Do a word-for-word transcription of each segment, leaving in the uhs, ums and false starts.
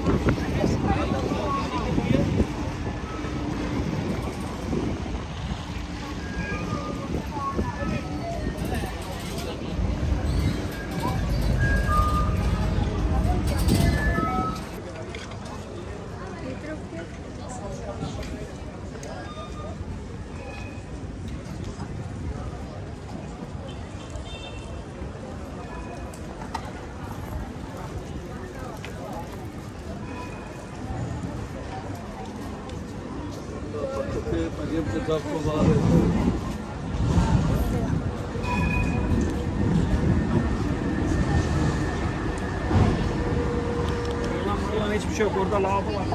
Hiçbir şey yok. Orada lavabo var.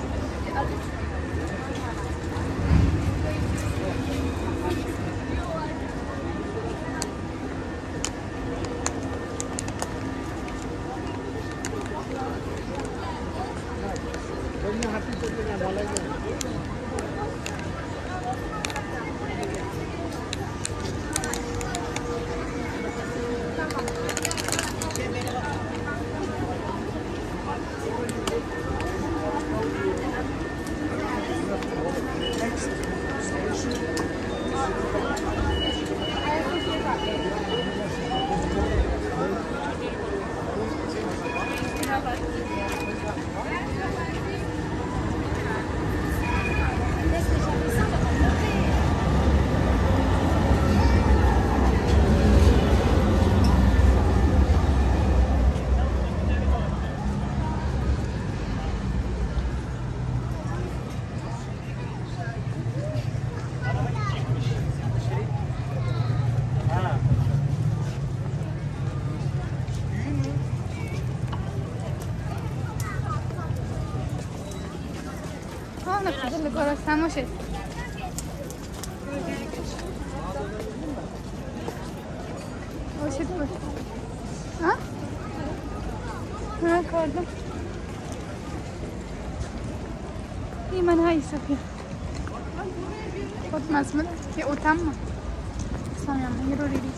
Estamos en... O şey mi? Ha? Ha, gördüm. İman Ayasofya. Otmaz mı? Ya utanma. Sanıyorum, yürü oraya gideceğim.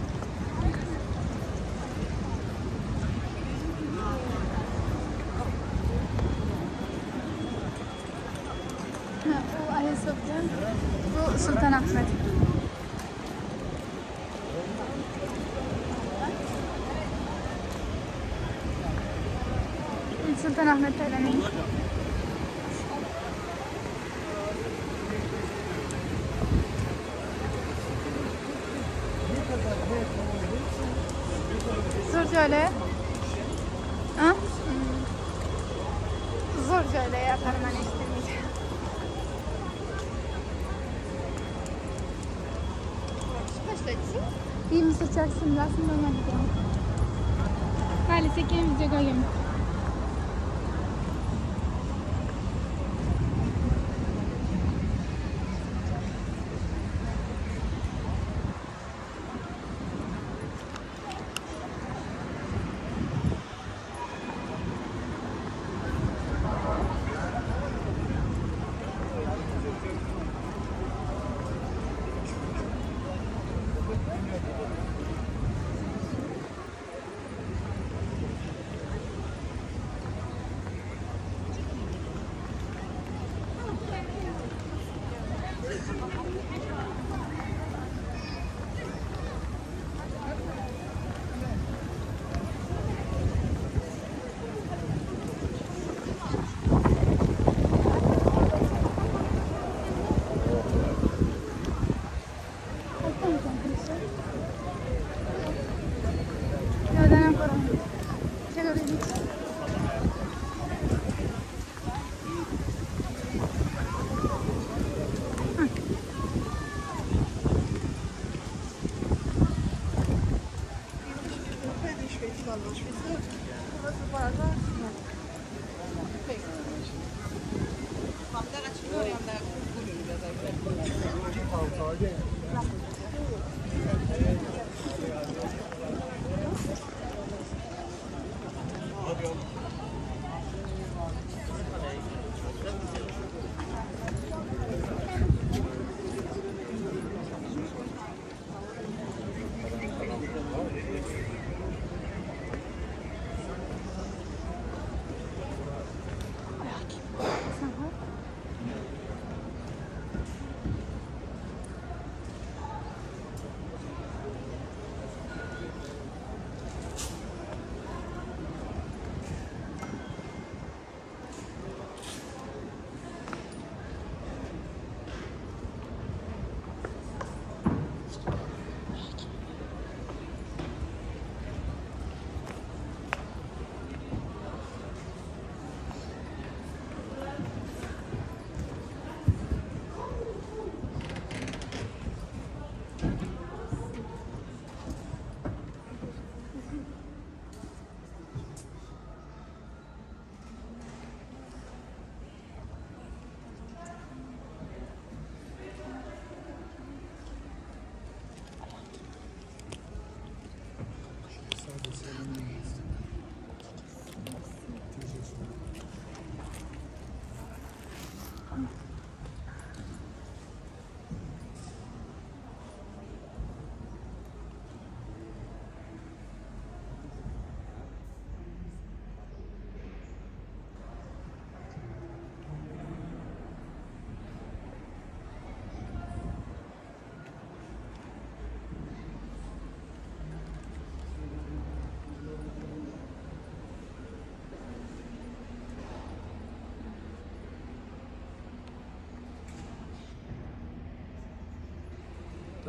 Bu Ayasofya, bu Sultanahmet. Sultanahmet'te öğrenelim. Zor şöyle. Ha? Zor şöyle yaparım hani istemeyeceğim. İyi mi seçersin? Aslında ona gidiyorum. Maalesef ki video koyayım.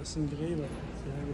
Passing direği var. Yani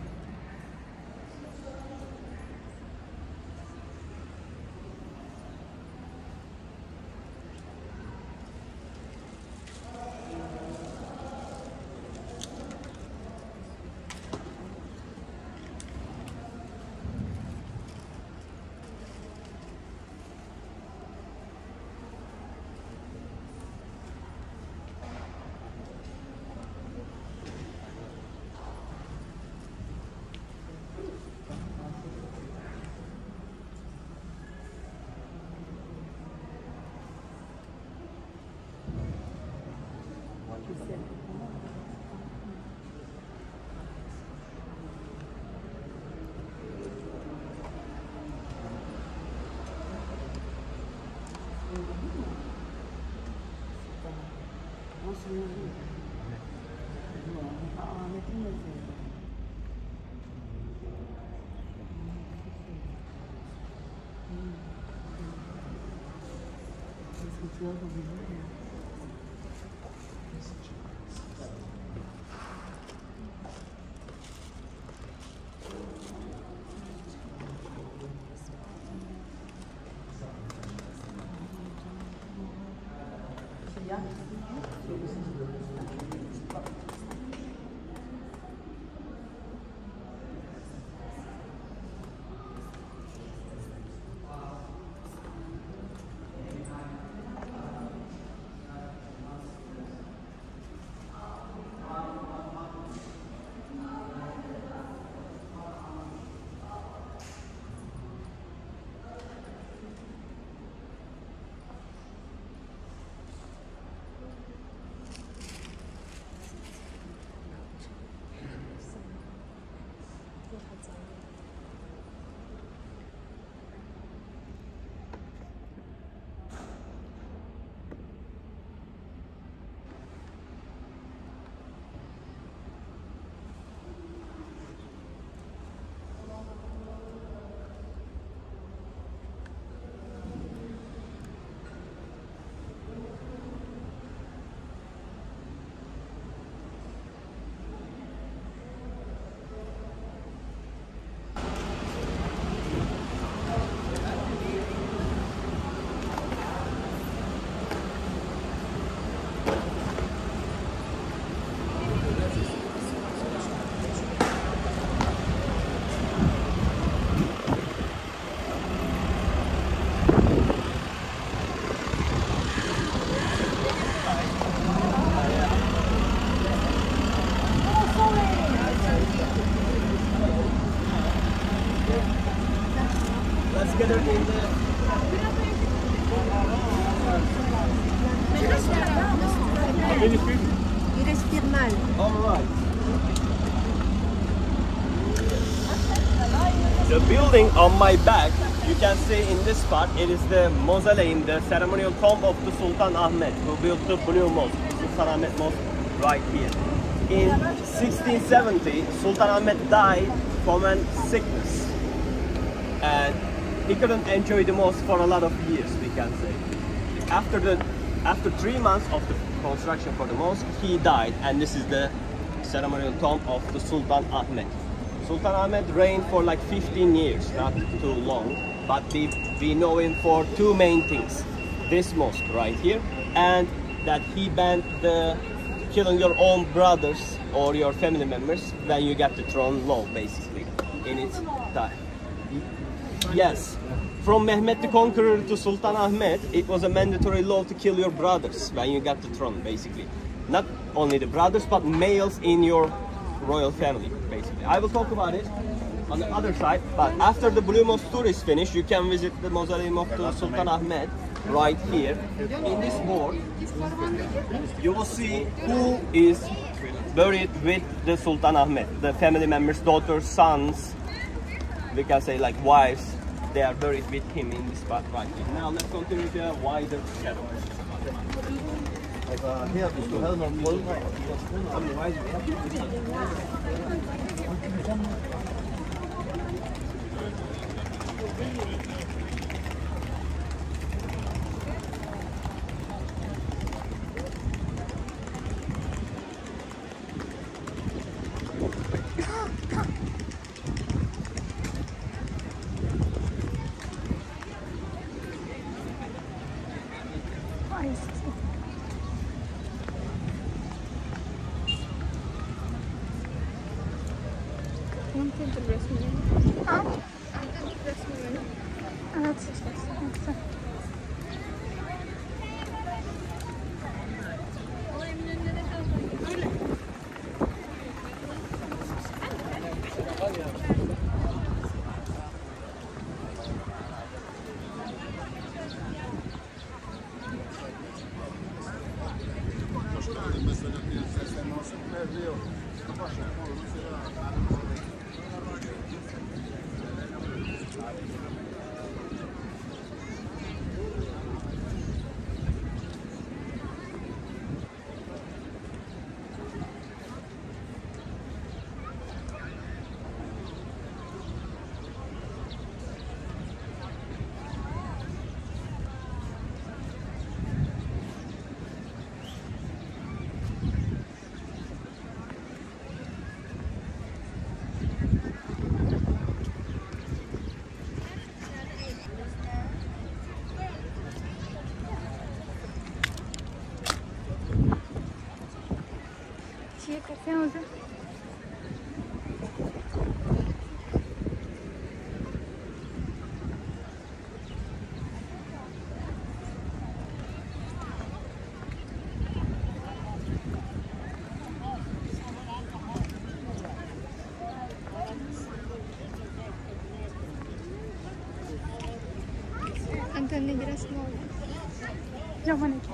the building on my back, you can see in this part, it is the mausoleum, the ceremonial tomb of the Sultan Ahmed, who built the Blue Mosque, Sultan Ahmed Mosque, right here. In sixteen seventy, Sultan Ahmed died from a sickness, and he couldn't enjoy the mosque for a lot of years, we can say. After the after three months of the construction for the mosque, he died, and this is the ceremonial tomb of the Sultan Ahmed. Sultan Ahmed reigned for like fifteen years, not too long, but we, we know him for two main things. This mosque right here, and that he banned the killing your own brothers or your family members when you get the throne law, basically, in its time. Yes, from Mehmet the Conqueror to Sultan Ahmed, it was a mandatory law to kill your brothers when you got the throne, basically. Not only the brothers, but males in your royal family, basically. I will talk about it on the other side, but after the Blue Mosque tour is finished, you can visit the mausoleum of the Sultan Ahmed right here. In this board, you will see who is buried with the Sultan Ahmed. The family members, daughters, sons, we can say like wives, they are buried with him in this spot right here. Now let's continue to a wider shadow. Her, hvis du havde nogle brødre og Ayasofya. Mümkün resmi. Ha? Resmi. Evet. Evet. Şey kafen oldu. Antonio dirás no. Ya van aquí.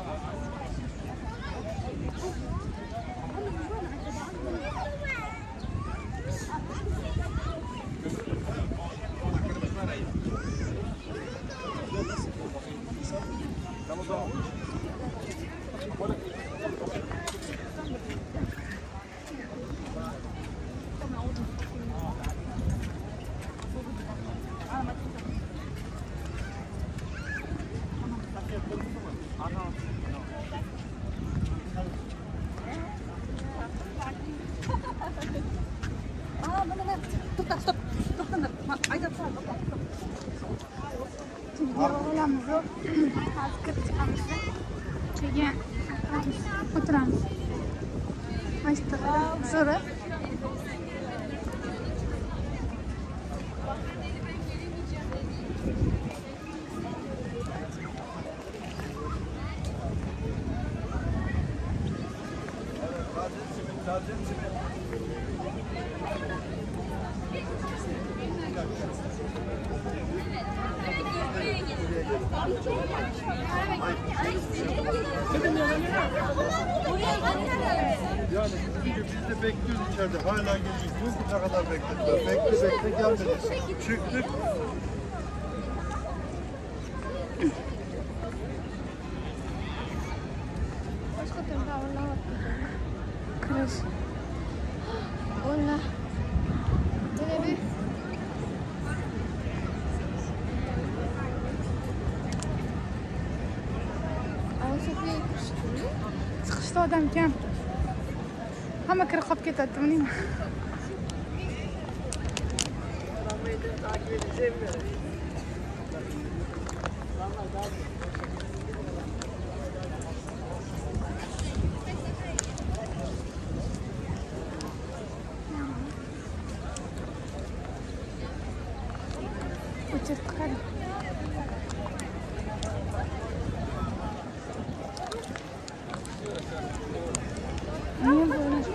Oturamiz. Sonra yani biz de bekliyoruz içeride. Hala geliyoruz. Diyor ki ne kadar beklediler. Bekle bekle gelmedi. Çıktık. Kırış. Ola. Böyle bir Ayasofya'ya çıkıştı. Çıkışta adam kam. Hamma kirib qolib ketadi, bilmayman. Takip edeceğim mi? Uçurtkan. Niye böyle?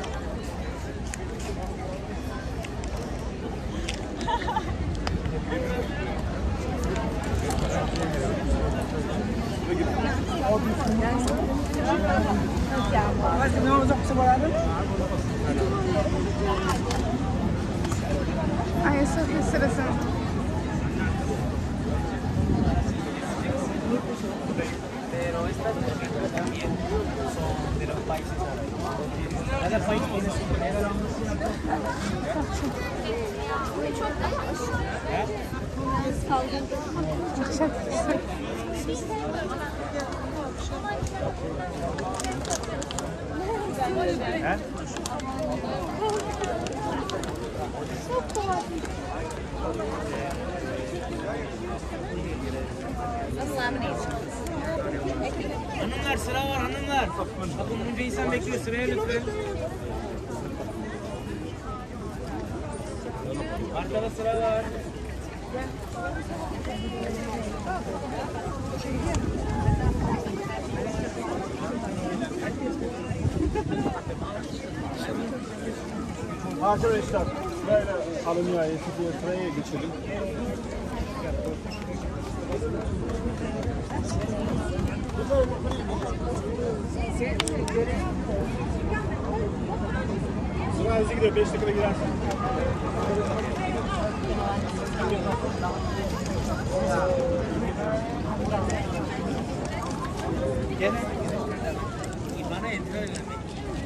Ayasofya sırası. Pero estas tarjetas también son de los países árabes. Cada país tiene su moneda. That's laminate. Hanımlar sıra var hanımlar. Bakın bunca insan bekliyor sıraya lütfen. Arkada sıra var. Arkadaşlar böyle alın ayeti diye sıraya geçelim. Sıra hızlı gidiyor, beş dakikada girersin. Gel. Bana entrar en la mente.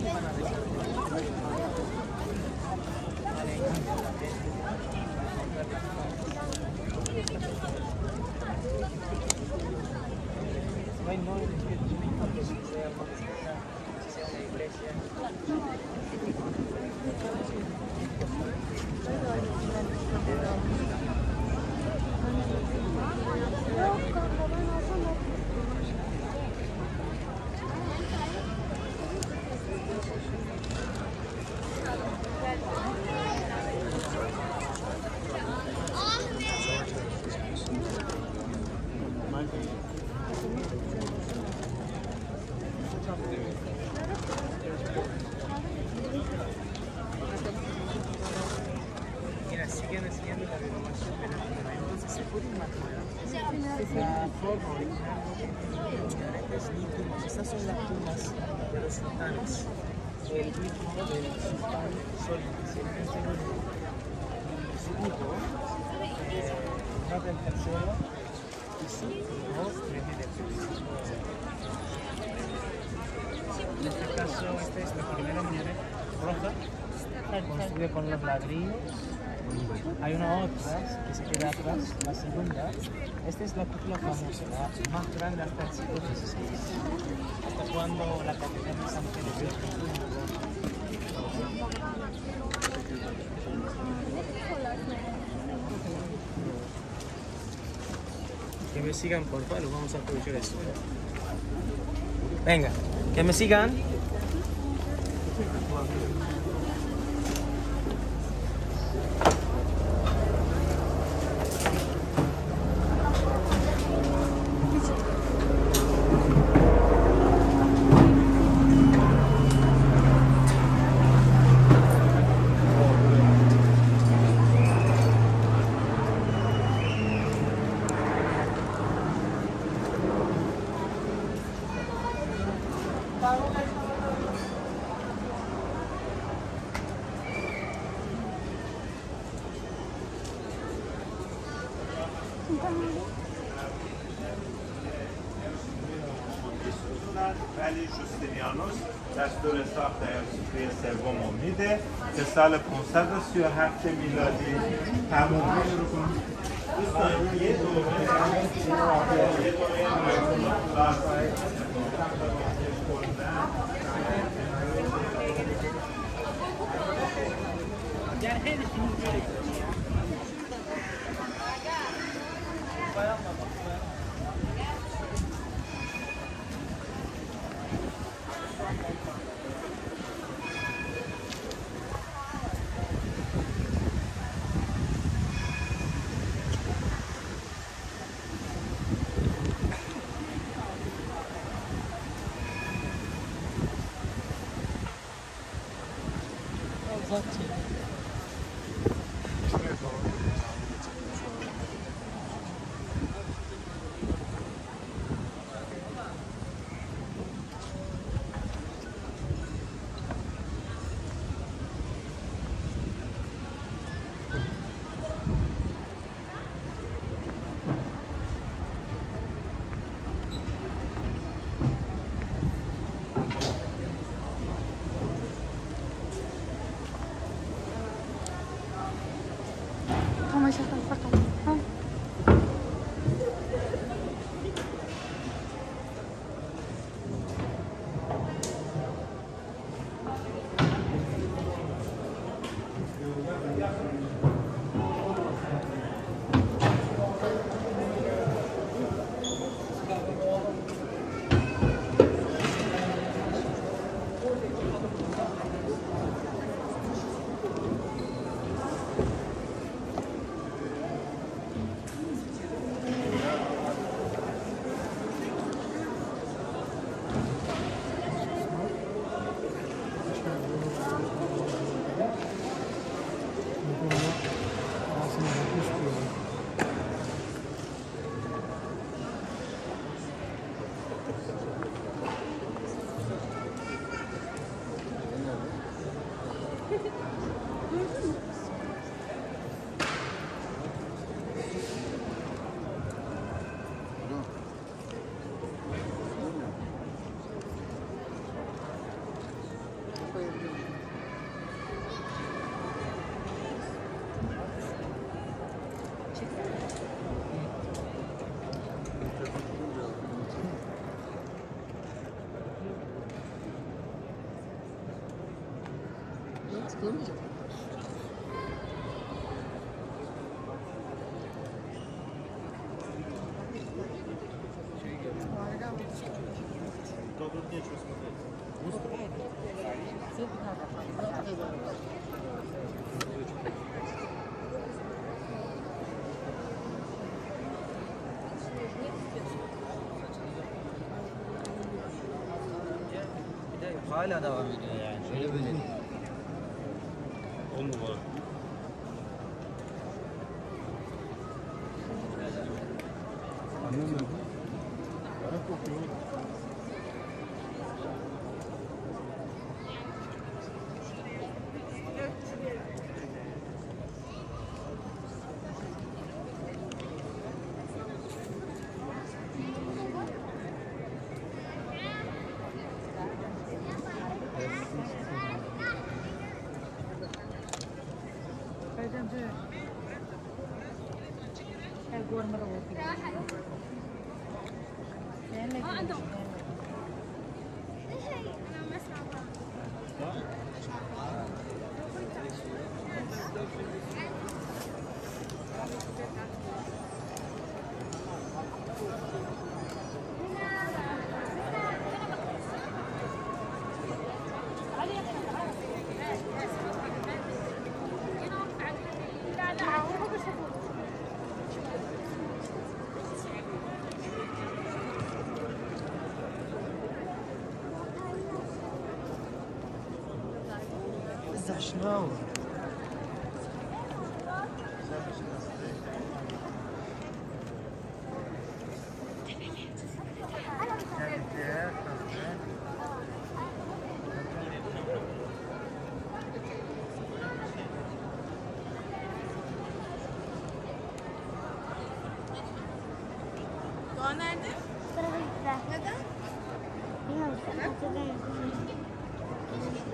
No hay no porque si sea si sea una iglesia. Mira, siguen siguiendo la renovación de la tierra. Entonces se puede imaginar la forma original de los minaretes ni tumbas. Estas son las tumbas de los sultanes. El ritmo del sultán Solís, el segundo, y su hijo, Muhammad el tercero, y su hijo, Mehmed el segundo. En este caso, esta es la primera minareta roja, construida con los ladrillos. Hay una otra que se queda atrás, la segunda. Esta es la cúpula famosa, la más grande hasta el siglo dieciséis. Hasta cuando la catedral de San Pedro. Que me sigan por favor, vamos a aprovechar esto. Venga, que me sigan. ولی جوستینیانوس دستور ساخت آیاسوفیا سوم رو میده که سال پانصد و سی و هفت میلادی تموم میشه. دوستان یه دوره یه Açıklamayacak. Bir de hala devam ediyor yani. Şöyle böyle değil. On numara. Anlamadım. Bana kokuyor. شنو؟ Doğa nerede? Tarafa gittiler. Neden? Bilmiyorum. Hatırlamıyorum.